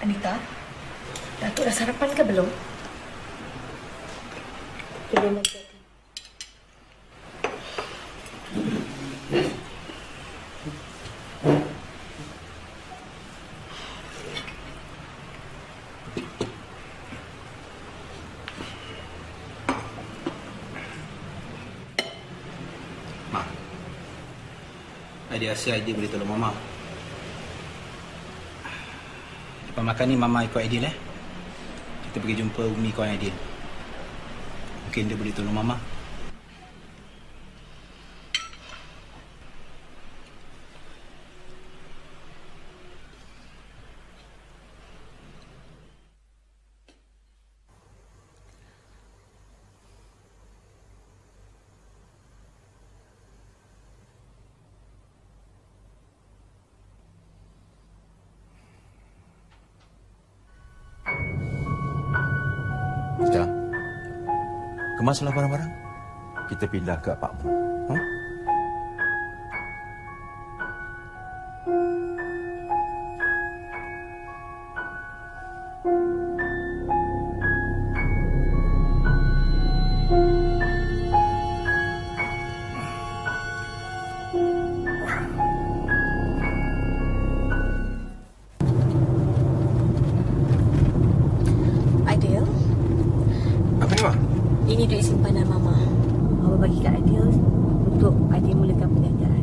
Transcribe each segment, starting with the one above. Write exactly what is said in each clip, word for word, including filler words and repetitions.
Anita, Datuk dah sarapan ke belum? Belum lagi. Mak, ada Asia Aidil boleh tolong Mama. Lepas makan ni Mama ikut Aidil eh. Kita pergi jumpa Umi kawan Aidil. Mungkin dia boleh tolong Mama. Dah. Kemaslah barang-barang. Kita pindah ke apartmen. Ha? Aidil, Apa ni, Mak? ini duit simpanan Mama. Mama bagi kat Aidil untuk Aidil mulakan perniagaan.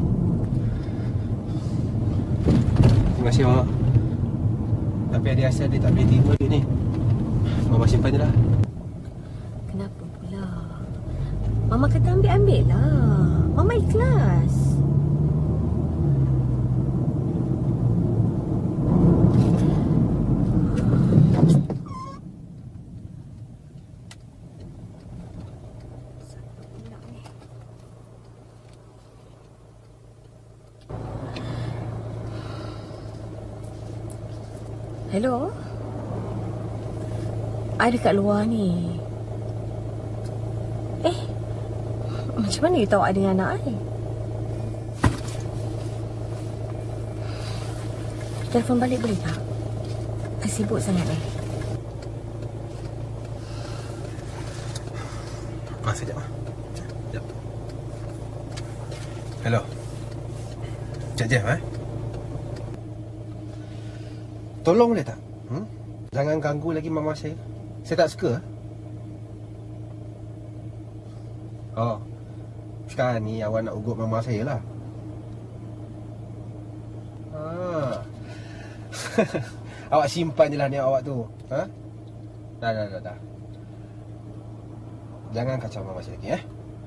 Terima kasih, Mama. Tapi ada Asia dia tak boleh terima duit ni. Mama simpan je lah. Kenapa pula? Mama kata ambil-ambil lah. Mama ikhlas. Hello? I dekat luar ni. Eh, macam mana you tahu I dengan anak I? Telefon balik boleh tak? I sibuk sangat ni. Mak, sekejap, Mak. Sekejap. Hello. Cik Jeff, eh? Tolong boleh tak? Hmm? Jangan ganggu lagi mama saya. Saya tak suka. Oh. Sekarang ni awak nak ugut mama saya lah. Ah. Awak simpan je lah ni awak tu. Ha? Dah, dah, dah, dah. Jangan kacau mama saya lagi, eh?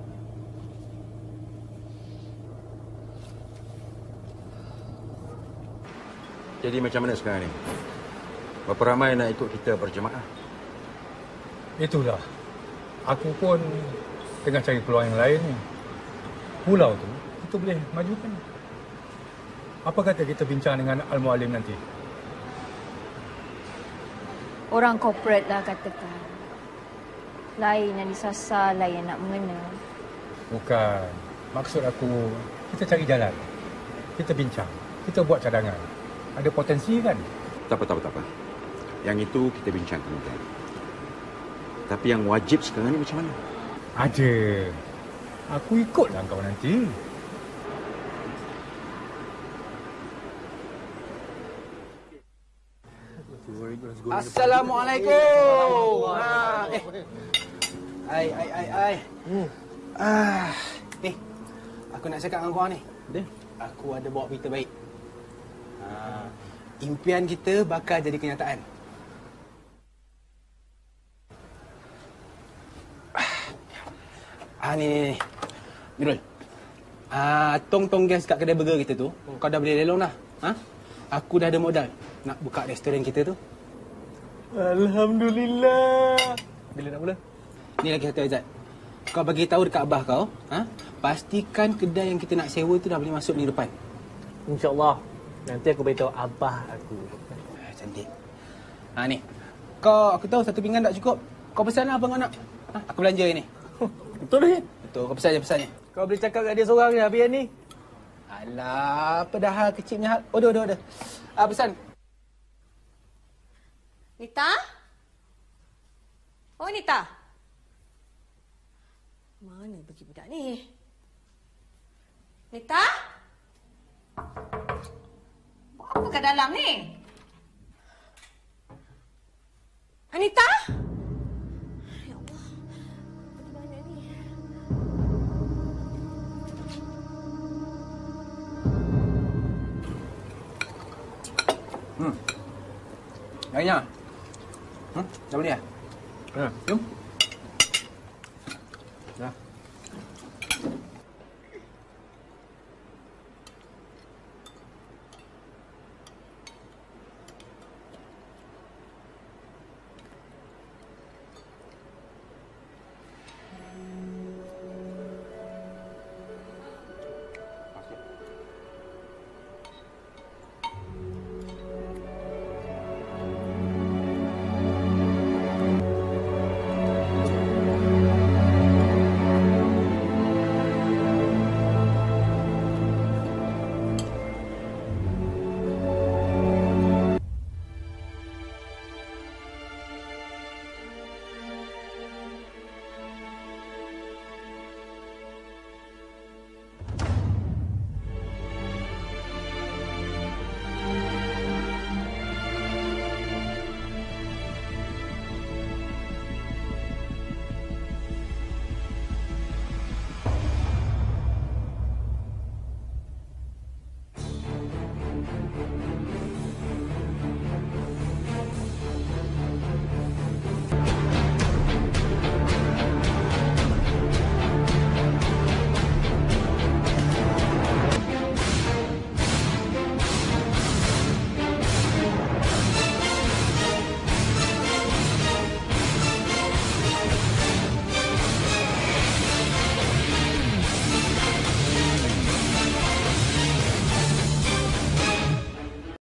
Jadi macam mana sekarang ni? Berapa ramai nak ikut kita berjemaah? Itulah. Aku pun tengah cari peluang yang lain ni. Pulau tu, kita boleh majukan. Apa kata kita bincang dengan Al-Mualim nanti? Orang corporate lah katakan. Lain yang disasar, lain yang nak mengena. Bukan. Maksud aku, kita cari jalan. Kita bincang. Kita buat cadangan. Ada potensi kan? Tak apa, tak apa, tak apa. Yang itu kita bincangkan nanti. Tapi yang wajib sekarang ni macam mana? Ada. Aku ikutlah kau nanti. Assalamualaikum. Ha, eh. Ai ai ai ai. Hmm. Ah, eh. Aku nak cakap dengan kau ni. Dia? Aku ada bawa berita baik. Ha, impian kita bakal jadi kenyataan. Ah, ni ni ni. Mirul. Ah, tong-tong gas kat kedai burger kita tu, hmm. kau dah boleh lelong dah. Ha? Aku dah ada modal nak buka restoran kita tu. Alhamdulillah. Bila nak mula? Ni lagi satu Aizat. Kau bagi tahu dekat abah kau, ha? Pastikan kedai yang kita nak sewa tu dah boleh masuk minggu depan. InsyaAllah. Nanti aku beritahu abah aku. Ah, cantik. Ha ni. Kau aku tahu satu pinggan tak cukup. Kau pesan lah apa kau nak. Ha? Aku belanja ni. Betul ni? Betul, kau pesan je pesannya. Kau boleh cakap kat dia seorang je habis ni. Alah, apa dah hal kecilnya hal. Order, order, order. Ah, pesan. Nita? Oh, Nita. Mana pergi budak ni? Nita? Buat apa kat dalam ni? Anita? Ya Allah. Pergi mana ni? Hmm. Lainnya. Hmm, dah boleh dah? Ha. Jom.